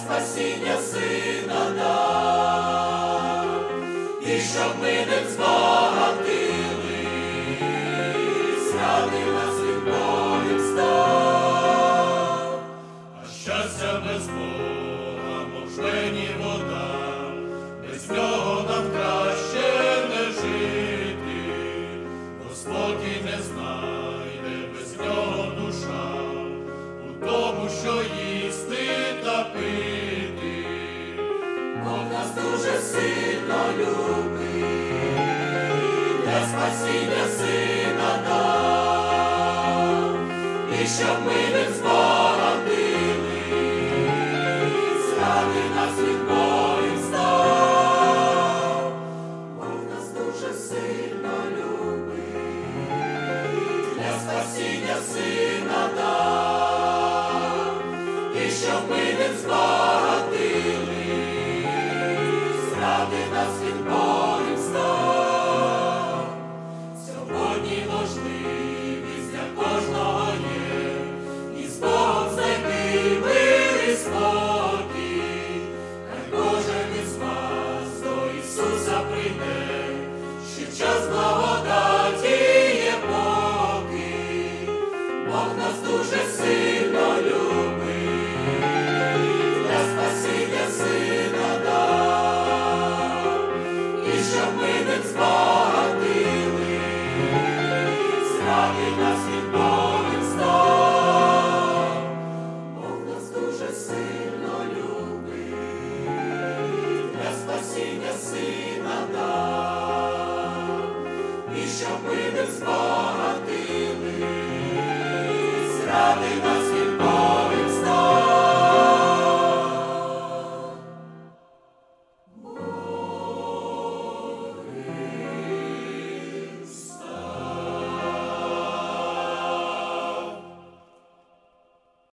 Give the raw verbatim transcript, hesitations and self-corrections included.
спасіння Сина дав, і щоб ми не збагатились, ради нас він Богом став. А щастя без Бога, мов жмені вода, без нього нам краще не жити, бо спокій не знайде без нього душа, у тому, що їсти та пити. Бог нас дуже сильно любить, для спасіння Сина дав, і щоб ми не збагатились, ради нас він Бог